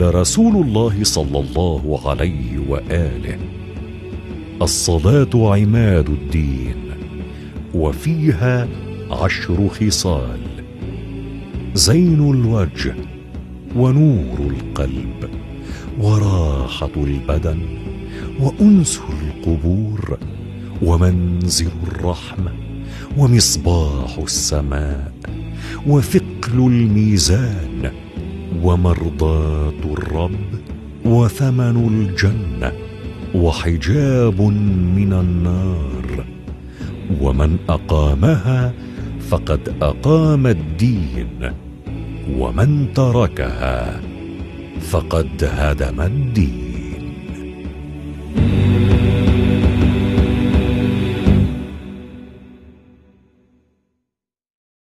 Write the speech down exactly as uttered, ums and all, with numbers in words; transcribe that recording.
قال رسول الله صلى الله عليه وآله: الصلاة عماد الدين، وفيها عشر خصال: زين الوجه، ونور القلب، وراحة البدن، وأنس القبور، ومنزل الرحمة، ومصباح السماء، وثقل الميزان، ومرضاة الرب، وثمن الجنة، وحجاب من النار. ومن أقامها فقد أقام الدين، ومن تركها فقد هدم الدين.